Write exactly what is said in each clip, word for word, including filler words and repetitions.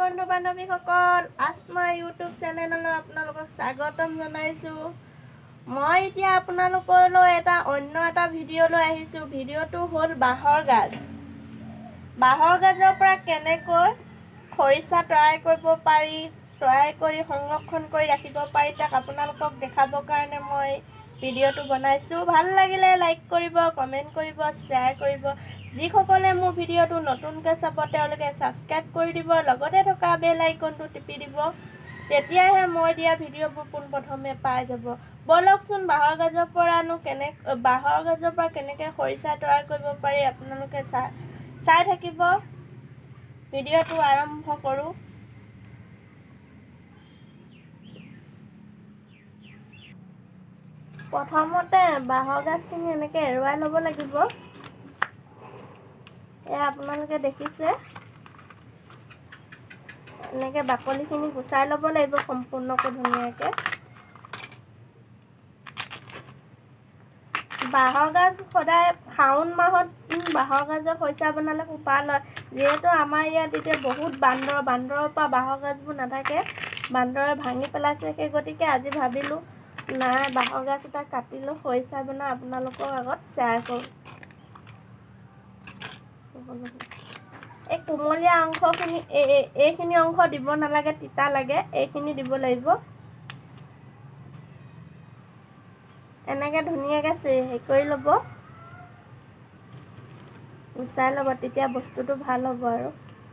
বন্ধু বান্ধৱীসকল, আসমা ইউটিউব চেনেললৈ আপোনালোকক স্বাগতম জনাইছোঁ। মই এতিয়া আপোনালোকলৈ এটা অন্য এটা ভিডিঅ' লৈ আহিছোঁ। ভিডিঅ'টো হ'ল বাঁহৰ গাজ। বাঁহৰ গাজৰ পৰা কেনেকৈ খৰিচা তৈয়াৰ কৰিব পাৰি, তৈয়াৰ কৰি সংৰক্ষণ কৰি ৰাখিব পাৰি, তাক আপোনালোকক দেখাবৰ কাৰণে মই ভিডিঅ'টো বনাইছোঁ। ভাল লাগিলে লাইক কৰিব, কমেণ্ট কৰিব, শ্বেয়াৰ কৰিব। যিসকলে মোৰ ভিডিঅ'টো নতুনকৈ চাব তেওঁলোকে ছাবস্ক্ৰাইব কৰি দিব, লগতে থকা বেল আইকনটো টিপি দিব। তেতিয়াহে মই দিয়া ভিডিঅ'বোৰ পোনপ্ৰথমে পাই যাব। ব'লকচোন বাঁহৰ গাজৰ পৰানো কেনে বাঁহৰ গাজৰ পৰা কেনেকৈ খৰিচা তৈয়াৰ কৰিব পাৰি আপোনালোকে চাই চাই থাকিব। ভিডিঅ'টো আৰম্ভ কৰোঁ। প্ৰথমতে বাঁহৰ গাজখিনি এনেকৈ এৰুৱাই ল'ব লাগিব। এয়া আপোনালোকে দেখিছে, এনেকৈ বাকলিখিনি গুচাই ল'ব লাগিব সম্পূৰ্ণকৈ ধুনীয়াকৈ। বাঁহৰ গাজ সদায় শাওণ মাহত বাঁহৰ গাজৰ খৰিচা বনালে খুব ভাল হয়। যিহেতু আমাৰ ইয়াত এতিয়া বহুত বান্দৰ বান্দৰৰ পৰা বাঁহৰ গাজবোৰ নাথাকে, বান্দৰে ভাঙি পেলাইছে। সেই গতিকে আজি ভাবিলোঁ নাই, বাঁহৰ গাজ এটা কাটি লৈ খৰিচা বনাই আপোনালোকৰ আগত শ্বেয়াৰ কৰোঁ। এই কোমলীয়া অংশখিনি এইখিনি অংশ দিব নালাগে, তিতা লাগে, এইখিনি দিব লাগিব। এনেকৈ ধুনীয়াকৈ হেৰি কৰি ল'ব, গুচাই ল'ব, তেতিয়া বস্তুটো ভাল হ'ব। আৰু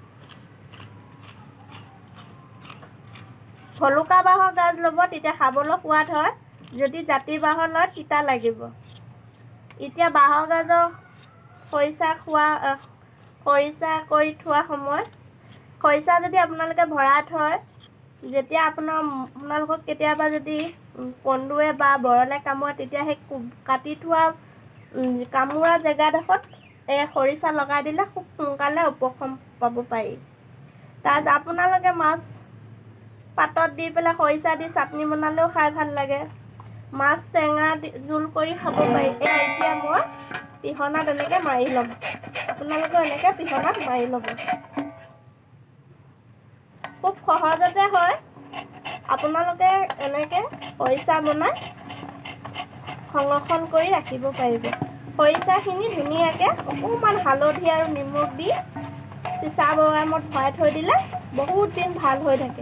ভলুকা বাঁহৰ গাজ ল'ব, তেতিয়া খাবলৈ সোৱাদ হয়। যদি জাতি বাঁহৰ লয় তিতা লাগিব। এতিয়া বাঁহৰ গাজৰ খৰিচা খোৱা খৰিচা কৰি থোৱা সময়, খৰিচা যদি আপোনালোকে ভৰাই থয়, যেতিয়া আপোনাৰ আপোনালোকক কেতিয়াবা যদি কন্দুৱে বা বৰলে কামুৰে, তেতিয়া সেই কাটি থোৱা কামোৰা জেগাডোখৰত এই খৰিচা লগাই দিলে খুব সোনকালে উপশম পাব পাৰি। তাৰপিছত আপোনালোকে মাছ পাতত দি পেলাই খৰিচা দি চাটনি বনালেও খাই ভাল লাগে। মাছ টেঙা দি জোল কৰি খাব পাৰি। এই এতিয়া মই পিহনাত এনেকৈ মাৰি ল'ম। আপোনালোকেও এনেকৈ পিহনাত মাৰি ল'ব। খুব সহজতে হয়। আপোনালোকে এনেকৈ খৰিচা বনাই সংৰক্ষণ কৰি ৰাখিব পাৰিব। খৰিচাখিনি ধুনীয়াকৈ অকণমান হালধি আৰু নিমখ দি চিচা বৈয়ামত ভৰাই থৈ দিলে বহুত দিন ভাল হৈ থাকে।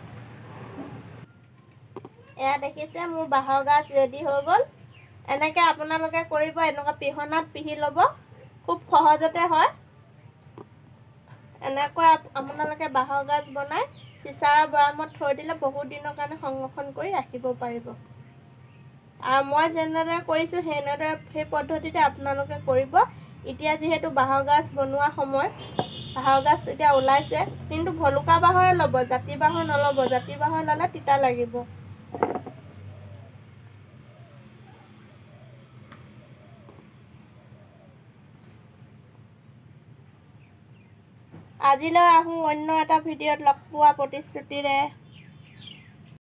এয়া দেখিছে, মোৰ বাঁহৰ গাজ ৰেডি হৈ গ'ল। এনেকৈ আপোনালোকে কৰিব, এনেকুৱা পিহনাত পিহি ল'ব, খুব সহজতে হয়। এনেকৈ আপোনালোকে বাঁহৰ গাজ বনাই চিচাৰ বৈয়ামত থৈ দিলে বহুত দিনৰ কাৰণে সংৰক্ষণ কৰি ৰাখিব পাৰিব। আৰু মই যেনেদৰে কৰিছোঁ সেইনেদৰে সেই পদ্ধতিতে আপোনালোকে কৰিব। এতিয়া যিহেতু বাঁহৰ গাজ বনোৱা সময়, বাঁহৰ গাজ এতিয়া ওলাইছে, কিন্তু ভলুকা বাঁহৰে ল'ব, জাতি বাঁহৰ নল'ব। জাতি বাঁহৰ ল'লে তিতা লাগিব। আজিলৈ আহোঁ অন্য এটা ভিডিঅ'ত লগ পোৱা প্ৰতিশ্ৰুতিৰে।